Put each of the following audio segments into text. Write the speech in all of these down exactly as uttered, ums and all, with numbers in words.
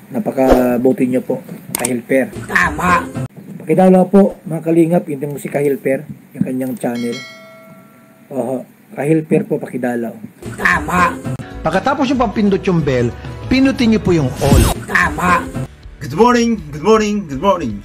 Napakabuti nyo po, Kahilper. Tama! Pakidalaw po, mga kalingap, hindi mo si Kahilper, yung kanyang channel. Oho, Kahilper po, pakidalaw. Tama! Pagkatapos yung pampindot yung bell, pinutin nyo po yung all. Tama! Good morning, good morning, good morning.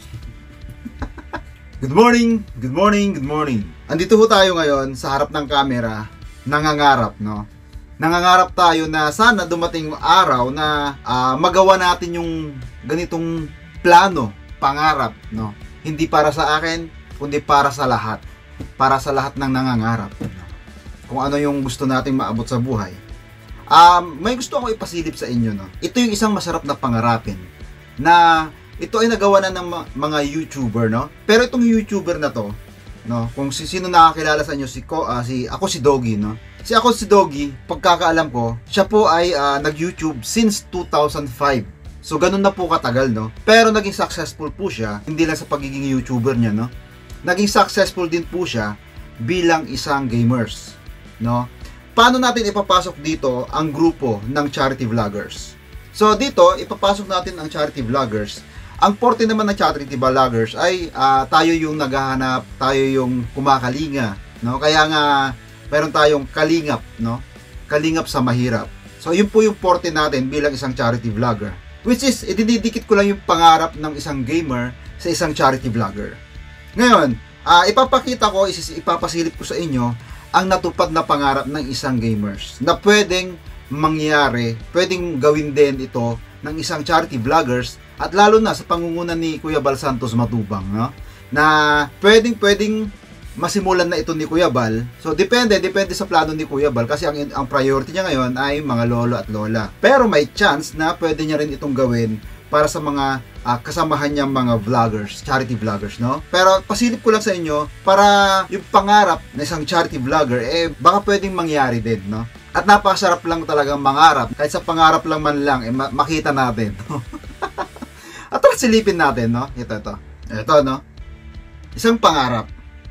Good morning, good morning, good morning. Andito ho tayo ngayon sa harap ng camera, nangangarap, no? Nangangarap tayo na sana dumating yung araw na uh, magawa natin yung ganitong plano, pangarap, no? Hindi para sa akin, kundi para sa lahat. Para sa lahat ng nangangarap, no? Kung ano yung gusto nating maabot sa buhay. Um, may gusto akong ipasilip sa inyo, no? Ito yung isang masarap na pangarapin na ito ay nagawa na ng mga YouTuber, no? Pero itong YouTuber na to, no? Kung si sino nakakilala sa inyo, si, ko, uh, si ako si Doggy, no? Si ako si Doggy, pagkakaalam ko, siya po ay uh, nag-YouTube since two thousand five. So ganun na po katagal, no? Pero naging successful po siya, hindi lang sa pagiging YouTuber niya, no? Naging successful din po siya bilang isang gamers, no? Paano natin ipapasok dito ang grupo ng charity vloggers? So dito, ipapasok natin ang charity vloggers. Ang forte naman ng charity vloggers ay uh, tayo yung naghahanap, tayo yung kumakalinga, no? Kaya nga meron tayong kalingap, no? Kalingap sa mahirap. So yun po yung forte natin bilang isang charity vlogger. Which is, ididikit ko lang yung pangarap ng isang gamer sa isang charity vlogger. Ngayon, uh, ipapakita ko, ipapasilip ko sa inyo ang natupad na pangarap ng isang gamers na pwedeng mangyari, pwedeng gawin din ito ng isang charity vloggers at lalo na sa pangungunan ni Kuya Bal Santos Matubang, no? Na pwedeng pwedeng masimulan na ito ni Kuya Bal. So depende, depende sa plano ni Kuya Bal kasi ang, ang priority niya ngayon ay mga lolo at lola. Pero may chance na pwede niya rin itong gawin para sa mga uh, kasamahan niyang mga vloggers, charity vloggers, no? Pero pasilip ko lang sa inyo para yung pangarap ng isang charity vlogger eh baka pwedeng mangyari din, no? At napakasarap lang talagang mangarap. Kahit sa pangarap lang man lang, eh, makita natin. At tara silipin natin, no? Ito, ito. Ito, no? Isang pangarap.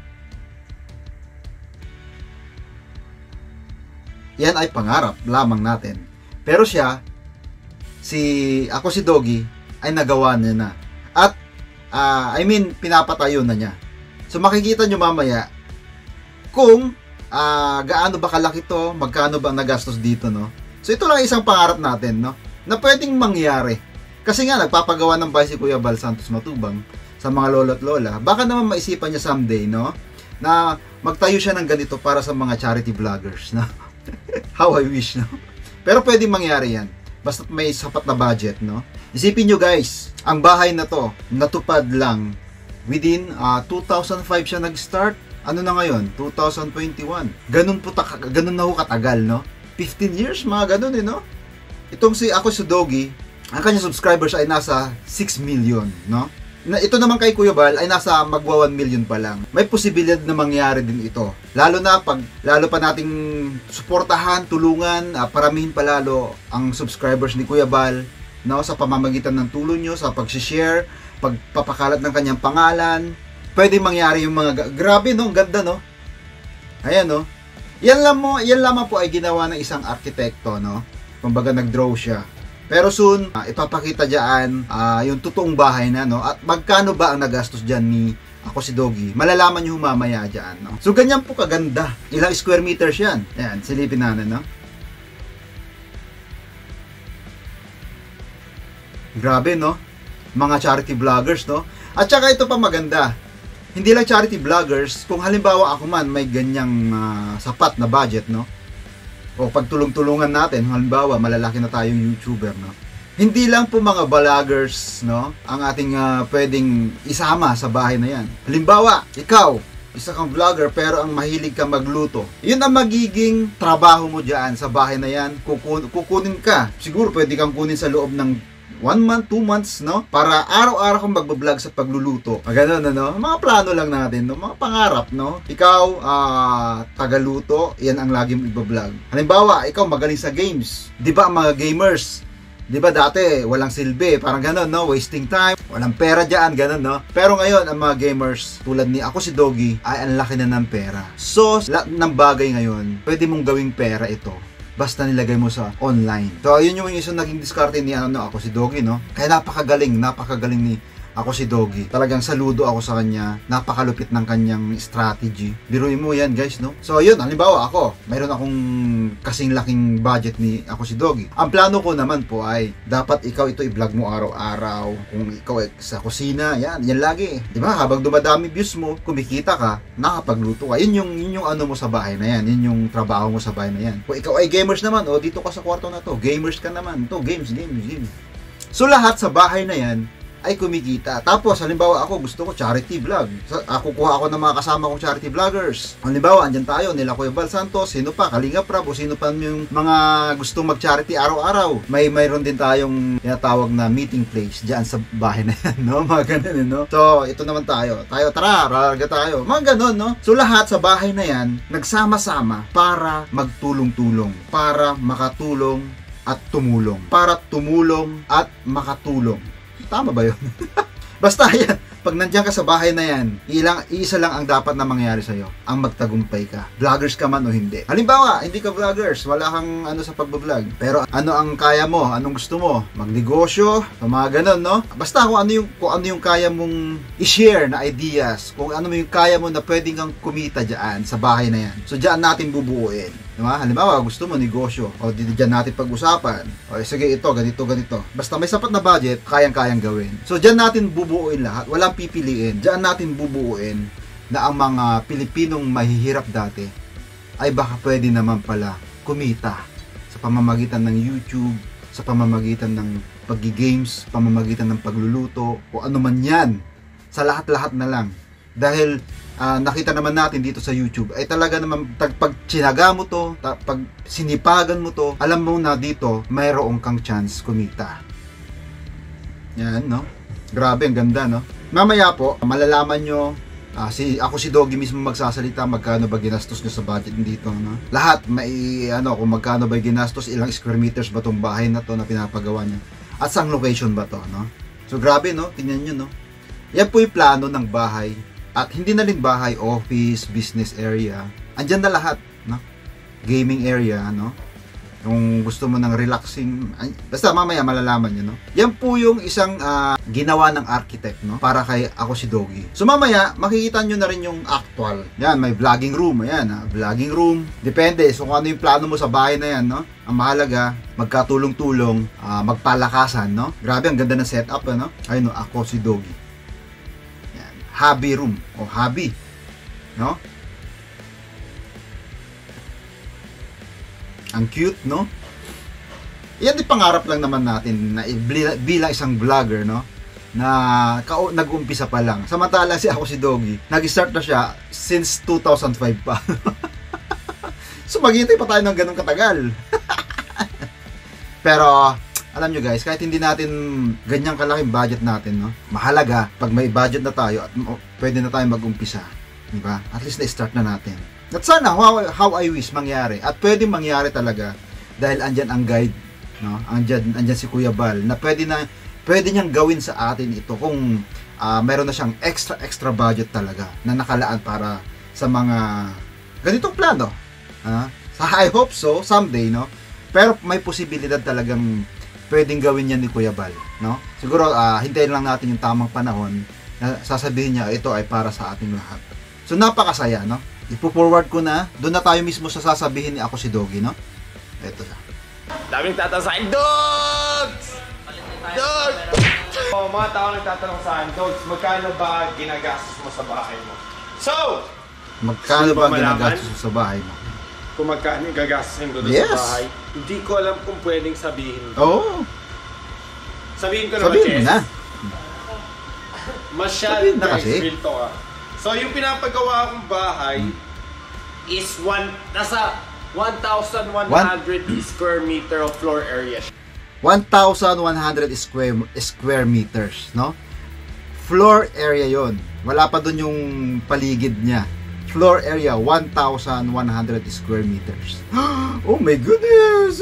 Yan ay pangarap lamang natin. Pero siya, si, ako si Doggy, ay nagawa niya na. At, uh, I mean, pinapatayo na niya. So, makikita nyo mamaya, kung Uh, gaano ba kalaki to, magkano ba nagastos dito, no? So ito lang isang pangarap natin, no? Na pwedeng mangyari. Kasi nga nagpapagawa ng bahay si Kuya Bal Santos Matubang sa mga lolo at lola. Baka naman maisipan niya someday, no? Na magtayo siya ng ganito para sa mga charity vloggers, no? How I wish, no? Pero pwedeng mangyari yan. Basta may sapat na budget, no? Isipin nyo guys, ang bahay na to natupad lang within uh, two thousand five siya nag-start. Ano na ngayon? two thousand twenty-one. Ganun po ta ganun na ho katagal, no? fifteen years, mga ganun eh, no? Itong si ako si Doggy, ang kanyang subscribers ay nasa six million, no? Na, ito naman kay Kuya Bal ay nasa magwa one million pa lang. May posibilidad na mangyari din ito. Lalo na pag lalo pa nating suportahan, tulungan, uh, paramihin pa lalo ang subscribers ni Kuya Bal, no? Sa pamamagitan ng tulong nyo, sa pag-share, pagpapakalat ng kanyang pangalan. Pwede mangyari yung mga grabe, no? Ganda, no? Ayan, no? Yan lang mo, yan lamang po ay ginawa ng isang arkitekto, no? Kumbaga nag-draw siya. Pero soon, uh, ipapakita diyan uh, yung totoong bahay na, no? At magkano ba ang nagastos diyan ni ako si Doggy? Malalaman niyo mamaya diyan, no? So ganyan po kaganda. Ilang square meters yan? Ayan, silipin natin, no? Grabe, no? Mga charity vloggers, no? At saka ito pa maganda. Hindi lang charity vloggers, kung halimbawa ako man may ganyang uh, sapat na budget, no? O pagtulong-tulungan natin, halimbawa malalaki na tayong YouTuber, no? Hindi lang po mga vloggers, no, ang ating uh, pwedeng isama sa bahay na yan. Halimbawa, ikaw, isa kang vlogger pero ang mahilig ka magluto. Yun ang magiging trabaho mo dyan sa bahay na yan. Kukun kukunin ka. Siguro pwede kang kunin sa loob ng one month, two months, no? Para araw-araw kang magbablog sa pagluluto. Ganun, ano? Mga plano lang natin, no? Mga pangarap, no? Ikaw, uh, tagaluto, yan ang lagi mong ibablog. Halimbawa, ikaw magaling sa games. Di ba ang mga gamers, di ba dati, walang silbi, parang ganun, no? Wasting time, walang pera dyan, ganun, no? Pero ngayon, ang mga gamers, tulad ni ako si Doggy, ay ang laki na ng pera. So, lahat ng bagay ngayon, pwede mong gawing pera ito. basta nilagay mo sa online. So, yun yung isang naging diskarte ni ano, ako si Doggy, no? Kaya napakagaling, napakagaling ni ako si Doggy. Talagang saludo ako sa kanya. Napakalupit ng kanyang strategy. Biruin mo yan, guys, no? So, yun, halimbawa ako, mayroon akong kasing laking budget ni ako si Doggy. Ang plano ko naman po ay, dapat ikaw ito i-vlog mo araw-araw. Kung ikaw ay sa kusina, yan, yan lagi. Di ba? Habang dumadami views mo, kumikita ka, nakapagluto ka. Yun yung, yun yung ano mo sa bahay na yan. Yun yung trabaho mo sa bahay na yan. Kung ikaw ay gamers naman, o dito ka sa kwarto na to, gamers ka naman. To, games, games, games. So, lahat sa bahay na yan, ay kumikita. Tapos, halimbawa ako, gusto ko charity vlog. Ako kuha ako ng mga kasama kong charity vloggers. Halimbawa, andyan tayo, nila Kuya Bal Santos, sino pa, Kalinga Prab, o sino pa yung mga gustong mag-charity araw-araw. May mayroon din tayong tinatawag na meeting place dyan sa bahay na yan, no? Mga ganun, no? So, ito naman tayo. Tayo, tara, rarga tayo. Mga ganun, no? So, lahat sa bahay na yan, nagsama-sama para magtulong-tulong, para makatulong at tumulong. Para tumulong at makatulong. Tama ba yun? Basta yan, pag nandiyan ka sa bahay na yan, ilang, iisa lang ang dapat na mangyari sa'yo, ang magtagumpay ka. Vloggers ka man o hindi. Halimbawa, hindi ka vloggers, wala kang ano sa pagbablog. Pero ano ang kaya mo? Anong gusto mo? Magnegosyo? Mga ganun, no? Basta kung ano yung, kung ano yung kaya mong i-share na ideas, kung ano yung kaya mo na pwedeng kang kumita dyan sa bahay na yan. So, dyan natin bubuuin. Diba? Halimbawa, gusto mo negosyo, o dyan natin pag-usapan, o sige ito, ganito, ganito. Basta may sapat na budget, kayang-kayang gawin. So, dyan natin bubuuin lahat, walang pipiliin. Dyan natin bubuuin na ang mga Pilipinong mahihirap dati ay baka pwede naman pala kumita sa pamamagitan ng YouTube, sa pamamagitan ng pag-games, pamamagitan ng pagluluto, o ano man yan, sa lahat-lahat na lang. Dahil Uh, nakita naman natin dito sa YouTube ay talaga naman tag, pag tsinaga mo to, ta, pag sinipagan mo to, alam mo na dito mayroong kang chance kumita. Yan, no? Grabe, ang ganda, no? Mamaya po, malalaman nyo, uh, si, ako si Doggy mismo magsasalita magkano ba ginastos nyo sa budget dito, no? Lahat, may, ano, kung magkano ba ginastos, ilang square meters ba tong bahay na to na pinapagawa niya, at saang location ba to, no? So, grabe, no? Tingnan nyo, no? Yan po yung plano ng bahay. At hindi na rin bahay, office, business area. Andyan na lahat, no? Gaming area, no? Kung gusto mo ng relaxing, basta mamaya malalaman nyo, no? Yan po yung isang uh, ginawa ng architect, no? Para kay ako si Doggy. So mamaya, makikita nyo na rin yung actual. Yan, may vlogging room. Ayan, ha? Vlogging room. Depende. So kung ano yung plano mo sa bahay na yan, no? Ang mahalaga, magkatulong-tulong, uh, magpalakasan, no? Grabe, ang ganda ng setup, no? Ayun, no? Ako si Doggy. Hobby room o hobby, no? Ang cute, no? Yan di pangarap lang naman natin na bilang isang vlogger, no? Na nag-umpisa pa lang. Samantala si ako si Doggy, nag-start na siya since two thousand five pa. So maghintay pa tayo ng ganun katagal. Pero alam nyo guys, kahit hindi natin ganyang kalaking budget natin, no? Mahalaga, pag may budget na tayo at pwede na tayo mag-umpisa, di ba? At least na-start na natin. At sana, how, how I wish mangyari. At pwede mangyari talaga dahil andyan ang guide, no? Andyan, andyan si Kuya Bal na pwede na, pwede niyang gawin sa atin ito kung uh, meron na siyang extra, extra budget talaga na nakalaan para sa mga ganitong plano. Uh, so I hope so, someday, no? Pero may posibilidad talagang pwedeng gawin yan ni Kuya Bal, no? Siguro, uh, hintayin lang natin yung tamang panahon na sasabihin niya, ito ay para sa ating lahat. So, napakasaya, no? Ipo-forward ko na, doon na tayo mismo sa sasabihin ni ako si Doggy, no? Ito siya. Daming tatanong sa akin, Dogs! Dogs! Oh, mga tao nagtatanong sa akin, Dogs, magkano ba ginagastos mo sa bahay mo? So! Magkano ba ginagastos mo sa bahay mo? Kung magkano yung gagastusin ko doon yes. sa bahay, hindi ko alam kung pwedeng sabihin ko. Oo. Oh. Sabihin ko naman, sabihin mo na. Masyal na guys, real to ah. So yung pinapagawa akong bahay hmm. is one, nasa one thousand one hundred square meter of floor area. one thousand one hundred square square meters, no? Floor area yon. Wala pa doon yung paligid niya. Floor area, one thousand one hundred square meters. Oh my goodness!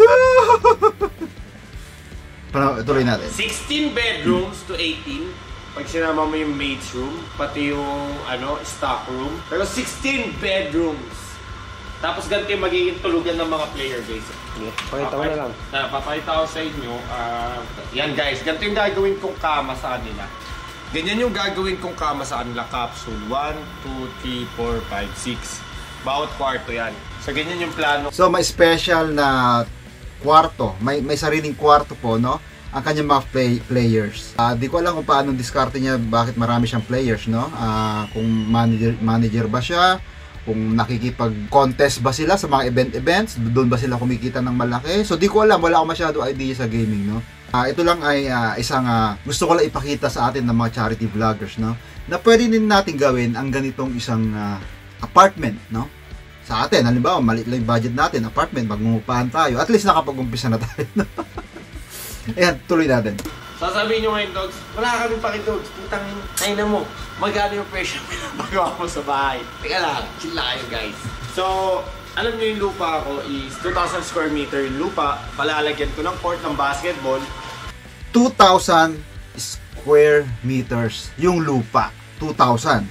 Pero tuloy natin. sixteen bedrooms to eighteen. Pag sinama mo yung maid's room, pati yung ano, stock room. Pero sixteen bedrooms Tapos ganito yung magiging tulugan ng mga player guys. Pakita ko na lang. Na, papakita ko sa inyo. Uh, yan guys, ganito yung gagawin kong kama sa kanila. Ganyan yung gagawin kong kama sa kanila. Capsule one, two, three, four, five, six. Bawat kwarto yan. So ganyan yung plano. So may special na kwarto. May, may sariling kwarto po, no? Ang kanyang mga play, players. Uh, di ko alam kung paano diskarte niya, bakit marami siyang players, no? Uh, kung manager, manager ba siya, kung nakikipag-contest ba sila sa mga event-events, doon ba sila kumikita ng malaki. So di ko alam, wala akong masyado idea sa gaming, no? Uh, ito lang ay uh, isang uh, gusto ko lang ipakita sa atin ng mga charity vloggers, no? Na pwede din natin gawin ang ganitong isang uh, apartment, no? Sa atin, halimbawa, maliit lang yung budget natin, apartment, magngungupahan tayo. At least nakapag-umpisa na tayo, no? Ayan, tuloy natin. Sasabihin nyo ngayon, Dogs, wala kami pakidogs. Putang ina mo. Magkano yung presyo pinapagawa mo sa bahay? Teka lang, chill lang kayo guys. So, alam nyo yung lupa ko is two thousand square meter yung lupa. Palalagyan ko ng court ng basketball. two thousand square meters yung lupa. two thousand.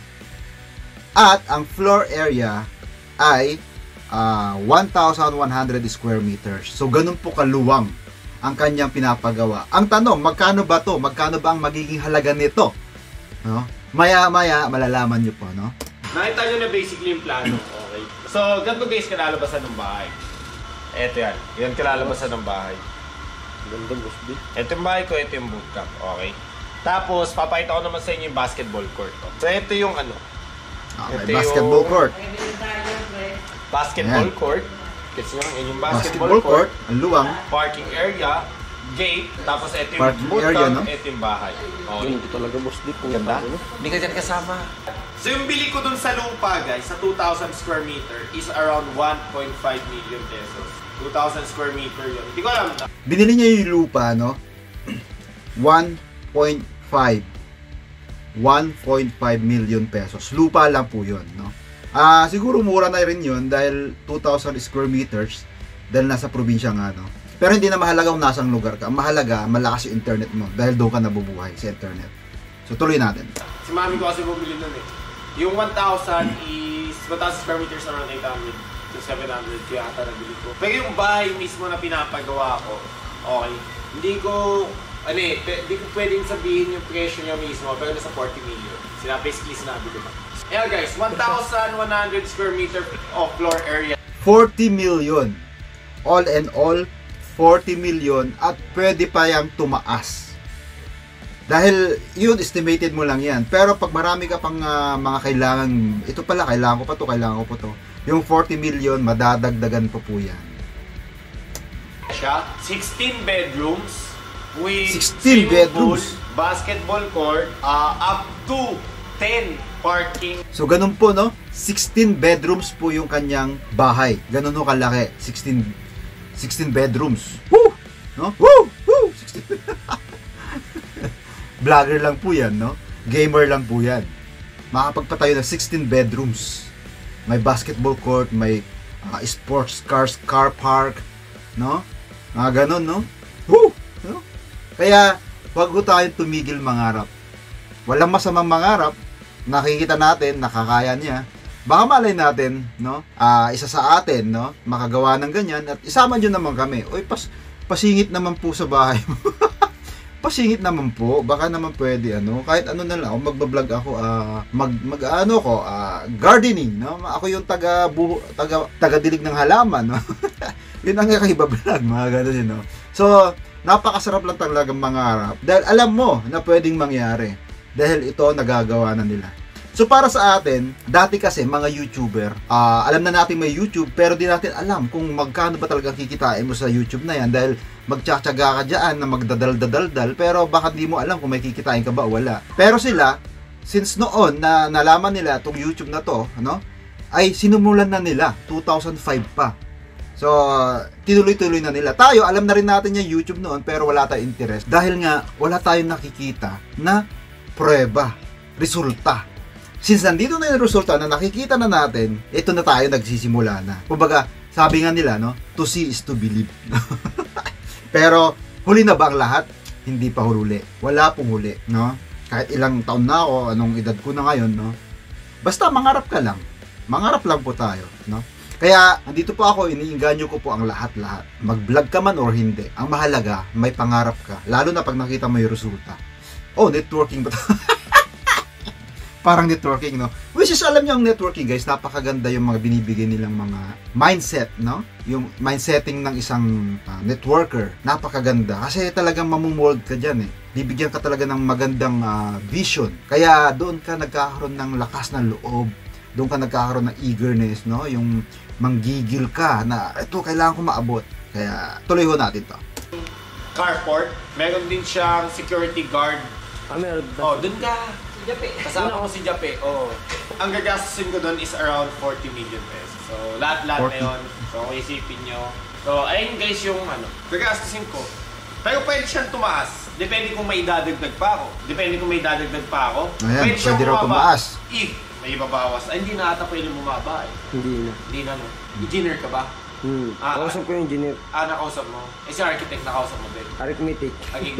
At ang floor area ay uh, one thousand one hundred square meters. So, ganun po kaluwang ang kanyang pinapagawa. Ang tanong, magkano ba to? Magkano ba ang magiging halaga nito? No? Maya-maya, malalaman nyo po, no? Nakita nyo na basically yung plano. Okay. So, ganito guys, kalalabasan ng bahay. Eto yan. Yan kalalabasan ng bahay. Ganda, boss B. Ito yung bahay ko, ito yung bootcamp. Okay. Tapos, papakita ko naman sa inyo yung basketball court. So, ito yung ano. Okay, ito basketball yung court. Basketball Ayan. court. Kasi yung, yung Basketball, basketball, court, court, ang luwang. parking area, gate, tapos ito yung Parking bootcamp, area, no? ito yung bahay. Okay. Ganito talaga, boss B. Kung Ganda? ano. Hindi ka dyan kasama. So yung bili ko dun sa lupa guys, sa two thousand square meter is around one point five million pesos. two thousand square meter yun. Hindi ko alam na. Binili niya yung lupa, no? one point five. one point five million pesos. Lupa lang po yun, no? Ah, siguro mura na rin yun dahil two thousand square meters dahil nasa probinsya nga, no? Pero hindi na mahalaga kung nasang lugar ka. Ang mahalaga, malakas yung internet mo dahil doon ka nabubuhay sa internet. So, tuloy natin. Si mami ko kasi bumili nun eh. Yung one thousand is, one thousand square meters around eight hundred to seven hundred kaya ata nabili ko. Pero yung bahay mismo na pinapagawa ko, okay, hindi ko, ano eh, hindi ko pwedeng sabihin yung presyo niya mismo, pero nasa forty million. Sina, basically sinabi ko ba. Yeah guys, one thousand one hundred square meter of floor area. forty million. All and all, forty million at pwede pa yang tumaas. Dahil yun, estimated mo lang yan. Pero pag marami ka pang uh, mga kailangan, ito pala, kailangan ko pa to, kailangan ko pa to. Yung forty million, madadagdagan pa po yan. Siya, sixteen bedrooms with sixteen swimming bedrooms. pool, basketball court, uh, up to ten parking. So, ganun po, no? sixteen bedrooms po yung kanyang bahay. Ganun ho kalaki. sixteen, sixteen bedrooms. Woo! No? Woo! Woo! sixteen Vlogger lang po yan, no? Gamer lang po yan. Makapagpatayo ng sixteen bedrooms. May basketball court, may uh, sports cars, car park, no? Mga ganun, no? Woo! No? Kaya, huwag ho tayong tumigil mangarap. Walang masamang mangarap. Nakikita natin, nakakaya niya. Baka malay natin, no? Uh, isa sa atin, no? Makagawa ng ganyan at isama nyo naman kami. Oy, pas pasingit naman po sa bahay mo. Pasingit naman po. Baka naman pwede, ano? Kahit ano na lang, o magbablog ako, uh, mag, mag, ano ko, uh, gardening, no? Ako yung taga, buho, taga, taga dilig ng halaman, no? Yun ang kaiba-vlog, mga ganun, no? So, napakasarap lang talagang mangarap. Dahil alam mo na pwedeng mangyari. Dahil ito nagagawa na nila. So para sa atin, dati kasi mga YouTuber, uh, alam na natin may YouTube pero di natin alam kung magkano ba talaga kikitain mo sa YouTube na yan dahil magtsatsaga ka dyan na magdadal-dadal-dal pero baka di mo alam kung may kikitain ka ba o wala. Pero sila, since noon na nalaman nila itong YouTube na to, ano, ay sinumulan na nila, two thousand five pa. So, tinuloy-tuloy na nila. Tayo, alam na rin natin yung YouTube noon pero wala tayong interest dahil nga wala tayong nakikita na prueba, resulta. Since nandito na yung resulta na nakikita na natin, ito na tayo nagsisimula na. Kumbaga, sabi nga nila, no, to see is to believe. Pero, huli na ba ang lahat? Hindi pa huli. Wala pong huli, no? Kahit ilang taon na ako, anong edad ko na ngayon, no? Basta mangarap ka lang. Mangarap lang po tayo, no? Kaya, andito po ako, iniinganyo ko po ang lahat-lahat. Mag-vlog ka man or hindi. Ang mahalaga, may pangarap ka. Lalo na pag nakita mo yung resulta. Oh, networking ba? Parang networking, no? Which is, alam niyo ang networking, guys, napakaganda yung mga binibigay nilang mga mindset, no? Yung mindsetting ng isang uh, networker, napakaganda. Kasi talagang mamumold ka dyan, eh. Bibigyan ka talaga ng magandang uh, vision. Kaya doon ka nagkakaroon ng lakas ng loob. Doon ka nagkakaroon ng eagerness, no? Yung manggigil ka na, ito, kailangan ko maabot. Kaya, tuloy ho natin to. Carport, meron din siyang security guard. Ah, meron ba? Oh, dun ka. Jape. Kasama ko si Jape. Oh. Ang gagastusin ko doon is around forty million pesos. So, lahat-lahat na yun. So, kung isipin nyo. So, ayun guys yung ano, gagastusin ko. Pero pwede siyang tumaas. Depende kung may dadagdag pa ako. Depende kung may dadagdag pa ako. Ayan, pwede siyang pwede raw tumaas. If may ibabawas. Ay, hindi na ata pwede bumaba eh. Hindi na. Hindi na no. Engineer ka ba? Hmm. Ah, Kausap ko yung engineer. Ah, nakausap mo? Eh, si architect nakausap mo din. Arithmetic.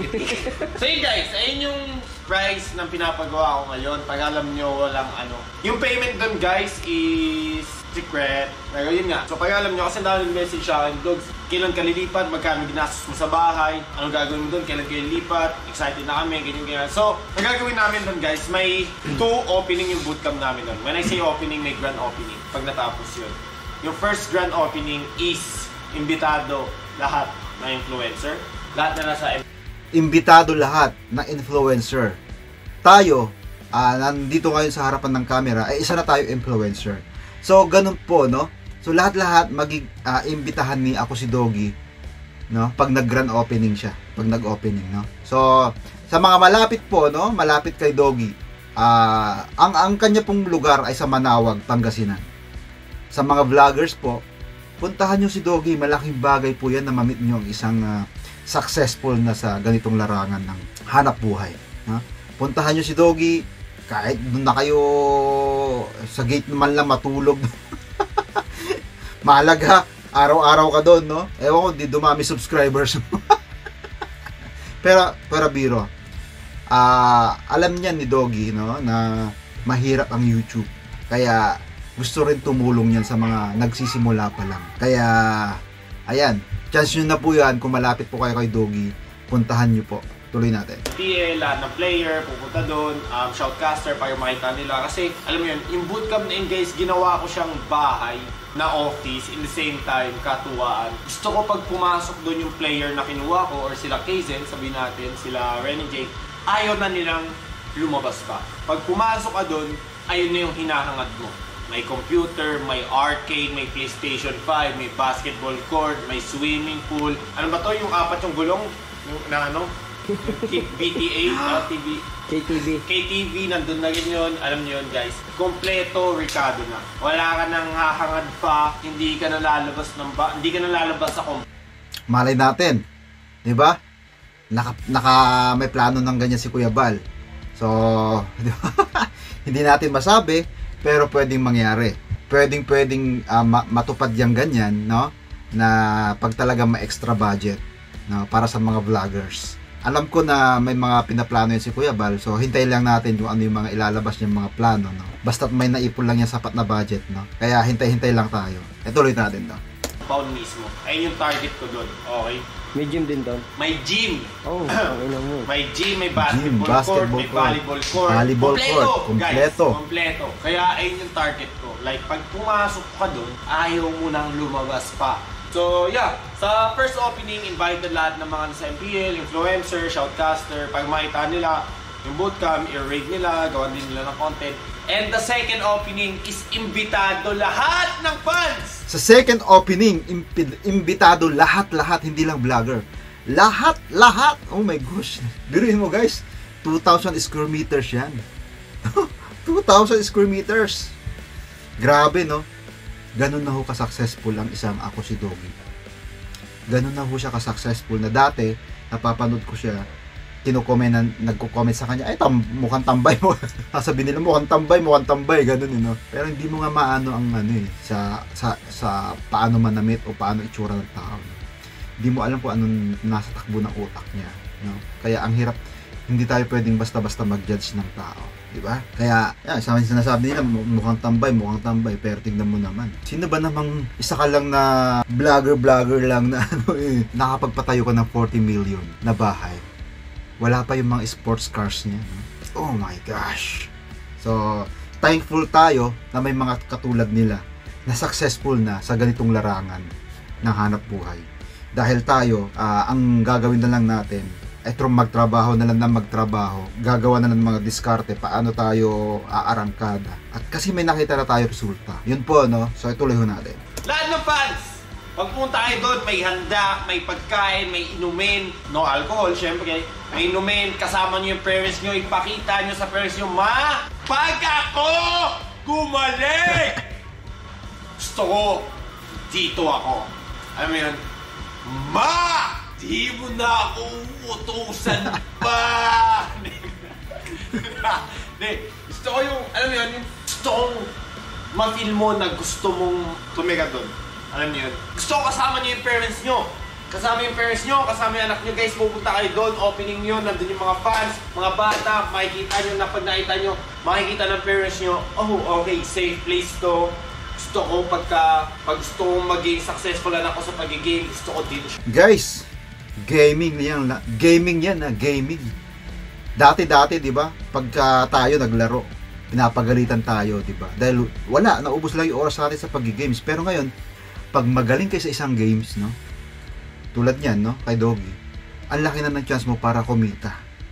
So yun guys, ayun yung price ng pinapagawa ko ngayon. Pag alam nyo, walang ano. Yung payment dun guys is secret. Pero yun nga. So pag alam nyo, kasi dahil message sa akin, Dogs, kailan ka lilipat, magkano ginastos mo sa bahay, anong gagawin mo dun, kailan kayo lilipat, excited na kami, ganyan ganyan. So, ang gagawin namin dun guys, may two opening yung bootcamp namin dun. When I say opening, may grand opening. Pag natapos yun. Yung first grand opening is imbitado lahat na influencer. Lahat na nasa Imbitado lahat na influencer. Tayo, uh, nandito ngayon sa harapan ng camera, ay isa na tayo influencer. So, ganun po, no? So, lahat-lahat magig uh, imbitahan ni ako si Doggy, no? Pag nag-grand opening siya. Pag nag-opening, no? So, sa mga malapit po, no? Malapit kay Doggy, uh, ang, ang kanya pong lugar ay sa Manawag, Pangasinan. Sa mga vloggers po, puntahan nyo si Doggy. Malaking bagay po yan na ma-meet nyo ang isang uh, successful na sa ganitong larangan ng hanap buhay. Ha? Puntahan nyo si Doggy, kahit doon na kayo sa gate naman lang matulog. Mahalaga, araw-araw ka doon, no? Ewan ko, di dumami subscribers. pero, pero biro, uh, alam niyan ni Doggy, no, na mahirap ang YouTube. Kaya, gusto rin tumulong yan sa mga nagsisimula pa lang. Kaya, ayan, chance nyo na po yan. Kung malapit po kayo kay Doggy, puntahan nyo po. Tuloy natin. T L, lahat ng player, pupunta doon, um, shoutcaster para makita nila. Kasi, alam mo yun, yung bootcamp na yun guys, ginawa ko siyang bahay na office, in the same time, katuwaan. Gusto ko pag pumasok doon yung player na kinuha ko, or sila Kaizen, sabihin natin, sila Renny J, ayaw na nilang lumabas pa. Pag pumasok ka doon, ayun na yung hinahangad mo. May computer, may arcade, may PlayStation five, may basketball court, may swimming pool. Ano ba to? Yung apat yung gulong? Yung, na ano? B T A, T V, K T V. K T V, nandun na rin yun. Alam niyo yun guys. Kompleto, Ricardo na. Wala ka nang hahangad pa. Hindi ka nalalabas ng ba hindi ka nalalabas sa computer. Malay natin. Diba? Naka, naka may plano ng ganyan si Kuya Bal. So, hindi natin masabi. Pero pwedeng mangyari. Pwedeng pwedeng uh, matupad yang ganyan, no? Na pag talaga ma-extra budget, no, para sa mga vloggers. Alam ko na may mga pinaplano yan si Kuya Bal. So hintay lang natin kung ano yung mga ilalabas niyang mga plano, no. Basta't may naipon lang yan sapat na budget, no. Kaya hintay-hintay lang tayo. E tuloy natin 'to. Pound mismo. Ayun yung target ko doon. Okay. May gym din doon. May gym. Oh, ang ina mo. May gym, may basketball, Gym, basketball court, may court. volleyball court. Volleyball kompleto, court, kompleto. Guys, kompleto. Kaya ayun yung target ko. Like, pag pumasok ka doon, ayaw mo nang lumabas pa. So, yeah. Sa first opening, invited lahat ng mga nasa M P L, influencer, shoutcaster, para makita nila yung bootcamp, i-rate nila, gawan din nila ng content. And the second opening is imbitado lahat ng fans! Sa second opening, impi- imbitado lahat-lahat, hindi lang vlogger. Lahat-lahat! Oh my gosh! Biruin mo guys, two thousand square meters yan. two thousand square meters! Grabe, no? Ganun na ho ka-successful ang isang Ako Si Doggy. Ganun na ho siya ka-successful na dati, napapanood ko siya, kinukomment na, nagko-comment sa kanya, ay tam, mukhang tambay mo. Sasabihin nila, mukhang tambay, mukhang tambay, ganun yun, no? Pero hindi mo nga maano ang ano eh, sa, sa, sa paano manamit o paano itsura ng tao. No? Hindi mo alam kung anong nasa takbo ng utak niya. No? Kaya ang hirap, hindi tayo pwedeng basta-basta mag-judge ng tao. Di ba? Kaya, yan, sa amin sinasabi nila, mukhang tambay, mukhang tambay, pero tingnan mo naman. Sino ba namang isa ka lang na vlogger-vlogger lang na ano eh, nakapagpatayo ka ng forty million na bahay? Wala pa yung mga sports cars niya. Oh my gosh! So, thankful tayo na may mga katulad nila na successful na sa ganitong larangan ng hanap buhay. Dahil tayo, uh, ang gagawin na lang natin, ay magtrabaho na lang na magtrabaho, gagawa na lang ng mga diskarte, paano tayo aarangkada. At kasi may nakita na tayo resulta. Yun po, no? So, ituloy ho natin. Lahat ng fans, pagpunta kayo doon, may handa, may pagkain, may inumin, no alcohol, syempre, may inumin, kasama nyo yung parents nyo, ipakita nyo sa parents nyo, ma, pag ako gumalik, gusto ko, dito ako. Alam mo yun, ma, di mo na ako utusan pa. Hindi, gusto ko yung, alam mo yun, yung gusto kong ma-feel mo na gusto mong tumira doon. Alam niyo yun? Gusto ko kasama niyo yung parents nyo. Kasama yung parents nyo, kasama yung anak nyo, guys, pupunta kayo doon, opening nyo, nandun yung mga fans, mga bata, makikita nyo na pag nakita nyo, makikita ng parents nyo, oh, okay, safe place to. Gusto ko pagka, pag gusto ko maging successful na ako sa pag-game, gusto ko dito siya. Guys, gaming yan, gaming yan na, gaming. Dati-dati, di ba, pagka tayo naglaro, pinapagalitan tayo, di ba? Dahil wala, naubos lang yung oras natin sa pag-games. Pero ngayon, pag magaling kayo sa isang games, no? Tulad niyan, no? Kay Doggy, ang laki na ng chance mo para kumita.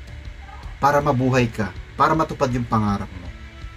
Para mabuhay ka. Para matupad yung pangarap mo.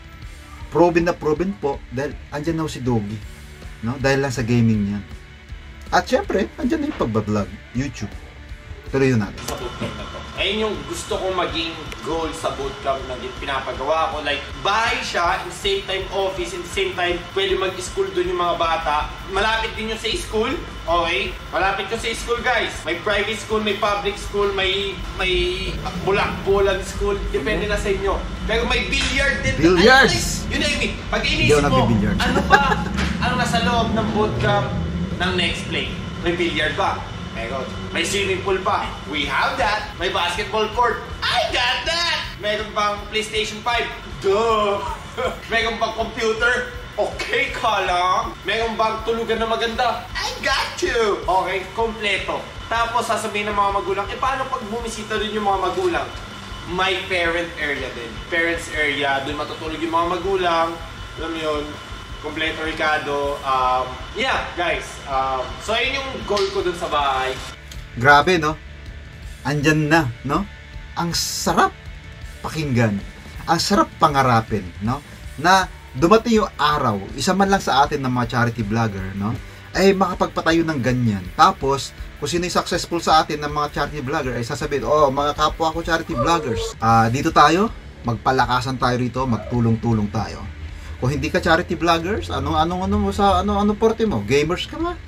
Proven na proven po dahil andyan na si Doggy, no? Dahil lang sa gaming niyan. At syempre, andyan na yung pagbablog, YouTube. Tuloy yun natin. Sa bootcamp na to. Ayun yung gusto kong maging goal sa bootcamp na pinapagawa ko. Like, bahay siya, in the same time office, in the same time, pwede mag-school doon yung mga bata. Malapit din yung sa school, okay? Malapit yung sa school, guys. May private school, may public school, may may bulak-bulan school. Depende na sa inyo. Pero may billiard din. Billiards! Yun na yun. Pag inisip mo, ano ba ang nasa loob ng bootcamp ng Next Play? May billiard ba? Meron. May swimming pool pa. We have that. May basketball court. I got that! Meron bang PlayStation five? Duh! Meron bang computer? Okay ka lang. Meron bang tulugan na maganda? I got you! Okay, kompleto. Tapos sasabihin ng mga magulang, eh paano pag bumisita dun yung mga magulang? May parent area din. Parents area. Dun matutulog yung mga magulang. Alam mo yun? Kompleto Ricardo. Um, yeah, guys. Um, so, ayun yung goal ko dun sa bahay. Grabe, no? Andyan na, no? Ang sarap pakinggan. Ang sarap pangarapin, no? Na dumating yung araw, isa man lang sa atin ng mga charity vlogger, no? Ay makapagpatayo ng ganyan. Tapos, kung sino yung successful sa atin ng mga charity vlogger, ay sasabihin, oh, mga kapwa ko charity vloggers. Uh, dito tayo, magpalakasan tayo rito, magtulong-tulong tayo. Kung hindi ka charity vloggers, ano ano ano mo sa ano ano porte mo? Gamers ka ba?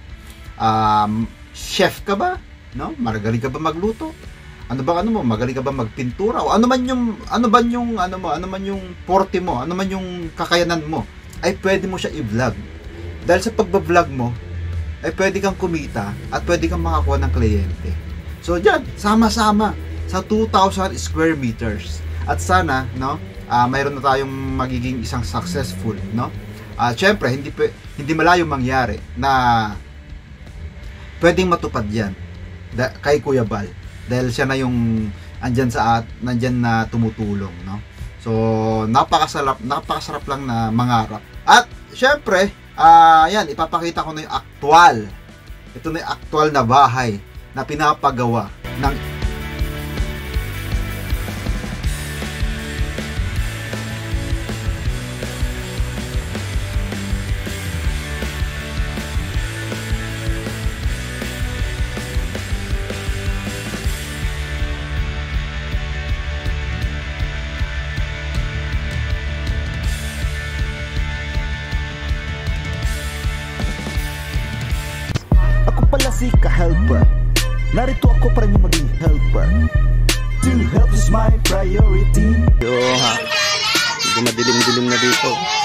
Um, chef ka ba? No? Magaling ka ba magluto? Ano ba ano mo? Magaling ka ba magpintura? O ano man yung ano ba yung ano mo? Ano man yung porte mo? Ano man yung kakayanan mo? Ay pwede mo siya i-vlog. Dahil sa pagba-vlog mo, ay pwede kang kumita at pwede kang makakuha ng kliyente. So diyan, sama-sama sa two thousand square meters. At sana, no? Uh, mayroon na tayong magiging isang successful, no? Uh, syempre, hindi hindi malayo mangyari na pwedeng matupad 'yan da, kay Kuya Bal dahil siya na yung andyan sa at nandyan na tumutulong, no? So, napakasarap, napakasarap lang na mangarap. At syempre, uh, yan, ipapakita ko na yung aktual. Ito na yung aktual na bahay na pinapagawa ng si ka-helper. Narito ako para niyo maging helper. To help is my priority. Yo ha, hindi madilim-dilim na dito.